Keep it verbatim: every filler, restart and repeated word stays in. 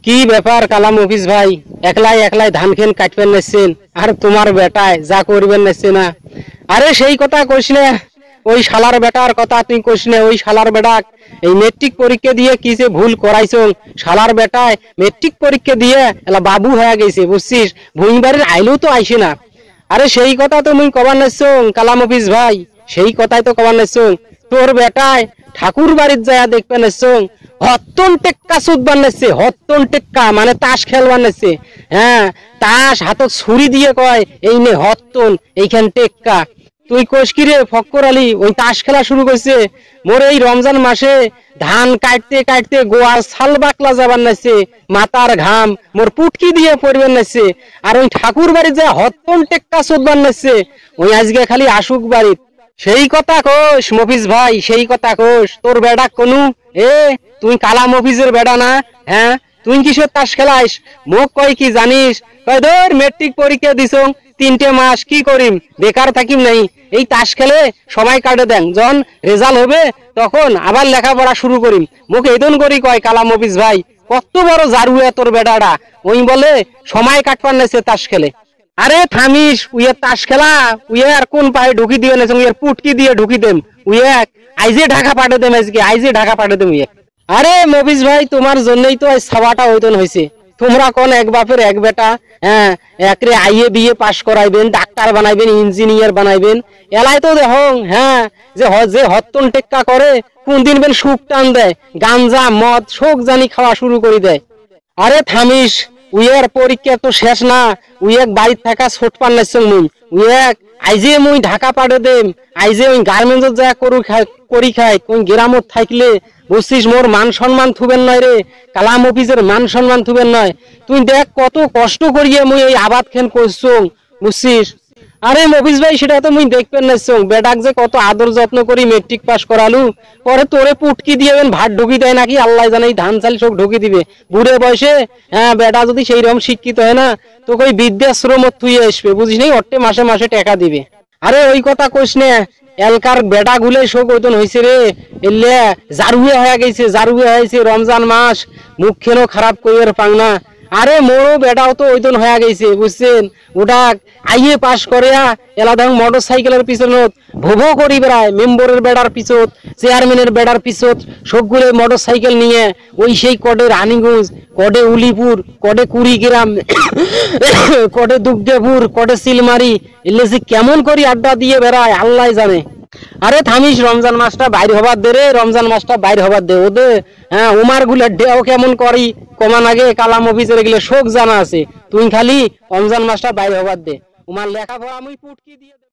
কি ব্যাপার কালাম অফিস ভাই, একলাই একলাই ধান খেন কাটবেন নাচছেন আর তোমার বেটায় যা করবেন নাচছে না। আরে সেই কথা কইস না, ওই শালার বেটার কথা তুই কইস না। ওই শালার বেটা এই মেট্রিক পরীক্ষা দিয়ে কি যে ভুল করাইছ, শালার বেটায় মেট্রিক পরীক্ষা দিয়ে এলা বাবু হয়ে গেছে বুঝছিস, ভুঁই বাড়ির আইলেও তো আইসে না। আরে সেই কথা তো মুই কবার নাচছ কালাম অফিস ভাই, সেই কথাই তো কবার নাচছ। তোর বেটায় ঠাকুর বাড়ির যায় দেখবে নাচছ, হত্তন টেক্কা সুদ বানাচ্ছে, হত্তন টেক্কা মানে তাস খেল বানাচ্ছে। হ্যাঁ, তাস হাতত ছুরি দিয়ে কয় এই নে হত্তন, এইখান টেক্কা। তুই কোষ কি রে ফক্কর আলী, ওই তাস খেলা শুরু করছে। মোর এই রমজান মাসে ধান কাটতে কাটতে গোয়ার ছাল বাকলা যাবার নাচছে, মাথার ঘাম মোর পুটকি দিয়ে পড়বেন নাচছে। আর ওই ঠাকুর বাড়ি যা হত্তন টেক্কা সুদ বানাচ্ছে, ওই আজকে খালি আসুক বাড়ি। সেই কথা কোষ মফিজ ভাই, সেই কথা কোষ। তোর বেড়া কোনু এ তুই কালাম অফিসের বেড়া না? হ্যাঁ, তুই কিসের তাস খেলাইস? মোক কয় কি জানিস, কয় ধর মেট্রিক পরীক্ষা দিছ তিনটে মাস কি করিম, বেকার থাকিম নাই, এই তাস খেলে সময় কাটে দেন, যখন রেজাল্ট হবে তখন আবার লেখাপড়া শুরু করিম। মোক এদন করি কয় কালাম অফিস ভাই, কত বড় জারুয়া তোর বেড়াটা। ওই বলে সময় কাটবার নাইছে তাস খেলে। আরে থামিস, উইয়ে তাস খেলা উইয়ে আর কোন পায়ে ঢুকি দিবে না, উইয়ের পুটকি দিয়ে ঢুকি দেম। উইয়ে আইজে ঢাকা পাঠে দেম, আজকে আইজে ঢাকা পাঠে দেম উইয়ে। আরে মফিজ ভাই, তোমার জন্যই তো ছাওয়াটা ওইতন হয়েছে। তোমরা কোন এক বাপের এক বেটা, হ্যাঁ, একরে আইএ বিএ পাশ করাইবেন, ডাক্তার বানাইবেন, ইঞ্জিনিয়ার বানাইবেন। এলাই তো দেখো, হ্যাঁ, যে যে হত্তন টেক্কা করে কোন দিন বেন সুখ টান দেয়, গাঞ্জা মদ শোক জানি খাওয়া শুরু করে দেয়। আরে থামিস, উইয়ের পরীক্ষা তো শেষ না, উইয়েক বাড়ির থাকা ছোট পান নাইছ মুই। উইয়েক আইজে মুই ঢাকা পাঠে দেম, আইজে ওই গার্মেন্টস যা করু করি খাই, ওই গ্রামত থাকলে বুঝছিস মোর মান সম্মান থুবেন নয় রে, কালাম অফিসের মান সম্মান থুবেন নয়। তুই দেখ কত কষ্ট করিয়ে মুই এই আবাদ খেন করছো বুঝছিস। আরে মফিজ ভাই, সেটা তো মুই দেখবেন না, বেটাক যে কত আদর যত্ন করি মেট্রিক পাস করালু, পরে তোরে পুটকি দিয়ে ভাত ঢুকি দেয় নাকি আল্লাহ জানে, ধান চাল সব ঢুকি দিবে বুড়ে বয়সে। হ্যাঁ, বেটা যদি সেই রকম শিক্ষিত হয় না, তোকে ওই বৃদ্ধাশ্রম তুই আসবে বুঝিস নাই, অট্টে মাসে মাসে টাকা দিবে। আরে ওই কথা কইস না, এলকার বেটা গুলে শোক ওইতন হয়েছে রে, এলে জারুয়ে হয়ে গেছে, জারুয়ে হয়েছে। রমজান মাস মুখ খেলো খারাপ কইয়ের পাং না। আরে মোরও বেটাও তো ওইতন হয়ে গেছে বুঝছেন, ওটা আইএ পাস করে এলা দেখ মোটর সাইকেলের পিছনত ভোভো করি বেড়ায়, মেম্বরের বেড়ার পিছত, চেয়ারম্যানের বেড়ার পিছত সবগুলো মোটর সাইকেল নিয়ে ওই সেই কডে রানীগঞ্জ, কডে উলিপুর, কডে কুড়িগ্রাম, কডে দুগ্গেপুর, কডে সিলমারি, এলে যে কেমন করি আড্ডা দিয়ে বেড়ায় আল্লাহ জানে। আরে থামিস, রমজান মাসটা বাইর হবার দে রে, রমজান মাসটা বাইর হবার দে ওদের। হ্যাঁ, উমার গুলা ডেও কেমন করি কমান আগে কালাম অফিসের এগুলো শোক জানা আছে। তুই খালি রমজান মাসটা বাইর হবার দে, উমার লেখাপড়া আমি পুটকি দিয়ে